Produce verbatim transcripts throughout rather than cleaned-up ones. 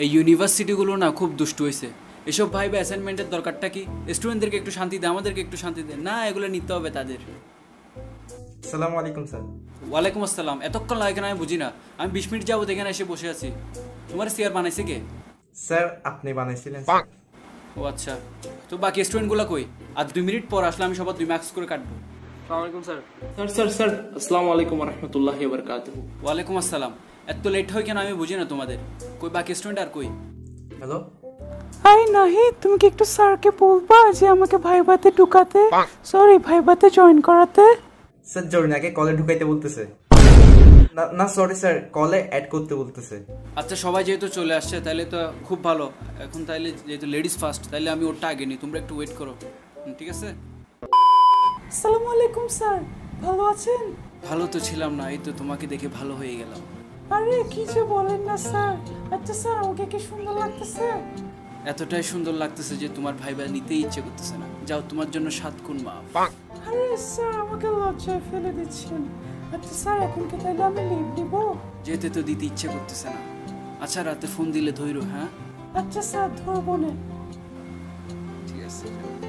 এই ইউনিভার্সিটিগুলো না খুব দুষ্টু হয়েছে। এসব ভাইবে অ্যাসাইনমেন্টের দরকারটা কি? স্টুডেন্টদেরকে একটু শান্তি দে, আমাদেরকে একটু শান্তি দে না, এগুলো নিতে হবে তাদের। আসসালামু আলাইকুম স্যার। ওয়ালাইকুম আসসালাম। এতক্ষণ লাগে কেন আমি বুঝি না। আমি বিশ মিনিট যাবো এখানে এসে বসে আছি। তোমার চেয়ার বানাইছে কে? স্যার আপনি বানাইছিলেন। ও আচ্ছা, তো বাকি স্টুডেন্টগুলো কই? আর দুই মিনিট পর আসলে আমি সবার দুই মার্কস করে কাটবো। আসসালামু আলাইকুম স্যার। স্যার স্যার স্যার আসসালামু আলাইকুম ওয়া রাহমাতুল্লাহি ওয়া বারাকাতুহু। ওয়ালাইকুম আসসালাম। এত লেট হয় কেন আমি বুঝি না তোমাদের। কই বাকি স্টুডেন্ট আর কই? হ্যালো হাই নাহিদ, তুমি কি একটু স্যারকে বলবা যে আমাকে ভাইভাতে ঢুকাতে, সরি ভাইভাতে জয়েন করাতে? স্যার জরিনাকে কলে ঢুকাইতে বলতেছে। না না সরি স্যার, কলে অ্যাড করতে বলতেছে। আচ্ছা সবাই যেহেতু চলে আসছে তাহলে তো খুব ভালো। এখন তাহলে যেহেতু লেডিস ফার্স্ট, তাহলে আমি ওটা আগে নিই, তোমরা একটু ওয়েট করো, ঠিক আছে? আসসালামু আলাইকুম স্যার, ভালো আছেন? ভালো তো ছিলাম না, এই তো তোমাকে দেখে ভালো হয়ে গেলাম। আরে কি যে বলেন না স্যার। আচ্ছা স্যার আমাকে কি সুন্দর লাগতেছে? এতটাই সুন্দর লাগতেছে যে তোমার ভাইবা নিতেই ইচ্ছে করতেছে না। যাও, তোমার জন্য সাত গুণ মাফ। আরে স্যার আমাকে লজ্জায় ফেলে দিচ্ছেন। আচ্ছা স্যার এখন কি তাহলে আমি লিভ নিব? যেতে তো দিতে ইচ্ছে করতেছে না। আচ্ছা রাতে ফোন দিলে ধইরো, হ্যাঁ? আচ্ছা স্যার ধরবো না। ঠিক আছে।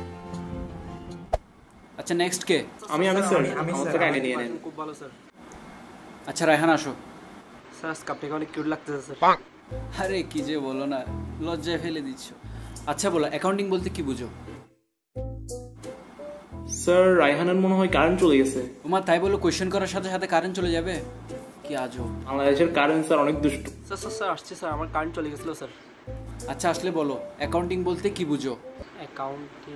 আচ্ছা নেক্সট কে? আমি আমি স্যার, আমি আমার স্যার। থেকে আইডি নিয়ে নেন। খুব ভালো স্যার। আচ্ছা রায়হান আসো। স্যার আজকে আপনাকে অনেক কিউট লাগতেছে স্যার। আরে কি যে বলো না, লজ্জায় ফেলে দিচ্ছ। আচ্ছা বলো, অ্যাকাউন্টিং বলতে কি বুঝো? স্যার রায়হানের মনে হয় কারেন্ট চলে গেছে। তোমার তাই বলো কোয়েশ্চেন করার সাথে সাথে কারেন্ট চলে যাবে? কি আজব। বাংলাদেশের কারেন্ট স্যার অনেক দুষ্ট। স্যার স্যার স্যার আসছে স্যার, আমার কারেন্ট চলে গেছিল স্যার। আচ্ছা আসলে বলো, অ্যাকাউন্টিং বলতে কি বুঝো? অ্যাকাউন্টিং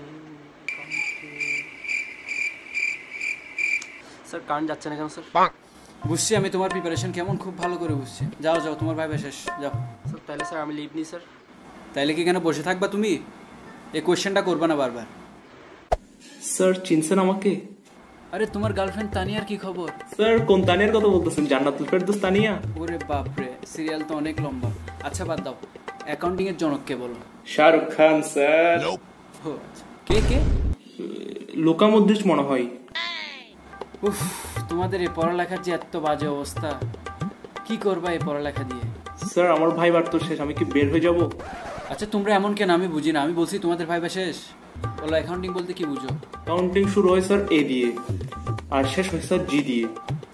স্যার কারেন্ট যাচ্ছে না কেন স্যার? বুঝছি আমি তোমার প্রিপারেশন কেমন, খুব ভালো করে বুঝছি। যাও যাও, তোমার ভাইবা শেষ, যাও। স্যার তাহলে স্যার আমি লিভ নিই স্যার। তাইলে কি এখানে বসে থাকবা তুমি? এই কোয়েশ্চেনটা করবা না বারবার। স্যার চিনছেন আমাকে? আরে তোমার গার্লফ্রেন্ড তানিয়ার কি খবর? স্যার কোন তানিয়ার কথা বলতেছেন? জান্নাতুল ফেরদৌস তানিয়া? ওরে বাপরে, সিরিয়াল তো অনেক লম্বা। আচ্ছা বাদ দাও, অ্যাকাউন্টিং এর জনক কে বলো? শাহরুখ খান স্যার। ও আচ্ছা, কে কে? লোকামুদ্রিচ মনে হয়। উফ, তোমাদের এই পড়ালেখার যে এত বাজে অবস্থা, কি করবা এই পড়ালেখা দিয়ে? স্যার আমার ভাইবার তো শেষ, আমি কি বের হয়ে যাব? আচ্ছা তোমরা এমন কেন, আমি বুঝি না। আমি বলছি তোমাদের ভাইবা শেষ, বলো অ্যাকাউন্টিং বলতে কি বুঝো? কাউন্টিং শুরু হয় স্যার এ দিয়ে আর শেষ হয় স্যার জি দিয়ে।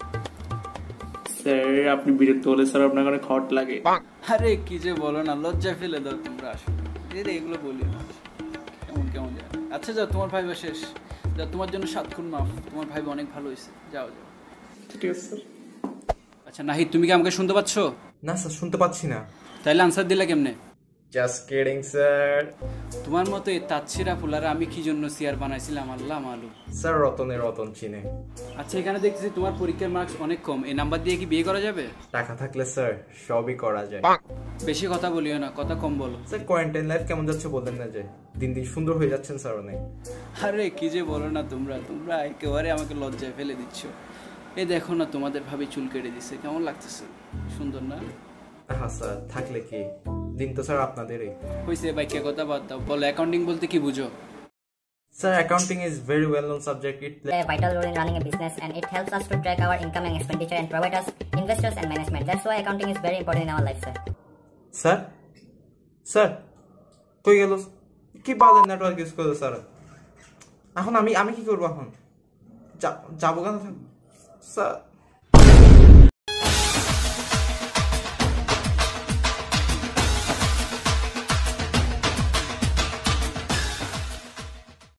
স্যার আপনি বিরক্ত হলে স্যার আপনার কাছে খট লাগে। আরে কি যে বলো না, লজ্জা ফেলে দাও তোমরা। আসলে এই এগুলো বলি না, কেমন কেমন যায়। আচ্ছা যাও, তোমার ভাইবা শেষ, যাও, তোমার জন্য সাত খুন মাফ। তোমার ভাইবা অনেক ভালো হয়েছে, যাও যাও। ঠিক আছে স্যার। আচ্ছা নাহিদ, তুমি কি আমাকে শুনতে পাচ্ছ? না স্যার শুনতে পাচ্ছি না। তাইলে আনসার দিলে কেমনে? Just kidding sir. তোমার মতো এই তাচ্ছিরা ফুলারা আমি কি জন্য সিয়ার বানাইছিলাম আল্লাহ মালুম। স্যার রতনের রতন চিনে। আচ্ছা এখানে দেখতেছি তোমার পরীক্ষার মার্কস অনেক কম, এই নাম্বার দিয়ে কি বিয়ে করা যাবে? টাকা থাকলে স্যার সবই করা যায়। বেশি কথা বলিও না, কথা কম বলো। স্যার কোয়ারেন্টাইন লাইফ কেমন যাচ্ছে বললেন না যে? দিন দিন সুন্দর হয়ে যাচ্ছেন স্যার অনেক। আরে কি যে বলো না তোমরা, তোমরা একেবারে আমাকে লজ্জায় ফেলে দিচ্ছ। এই দেখো না, তোমাদের ভাবে চুল কেটে দিচ্ছে, কেমন লাগতেছে? সুন্দর না? হ্যাঁ স্যার, থাকলে কি, দিন তো স্যার আপনাদেরই হয়েছে। ভাই কে কথা বাদ দাও, বলো অ্যাকাউন্টিং বলতে কি বুঝো? Sir, accounting is very well known subject. It play a vital role in running a business, and it helps us to track our income and expenditure and provide us investors and management. That's why accounting is very important in our life, sir. Sir? Sir? কই গেল? কি বালের network use করলো sir? এখন আমি আমি কি করব এখন? যাবো কেন স্যার?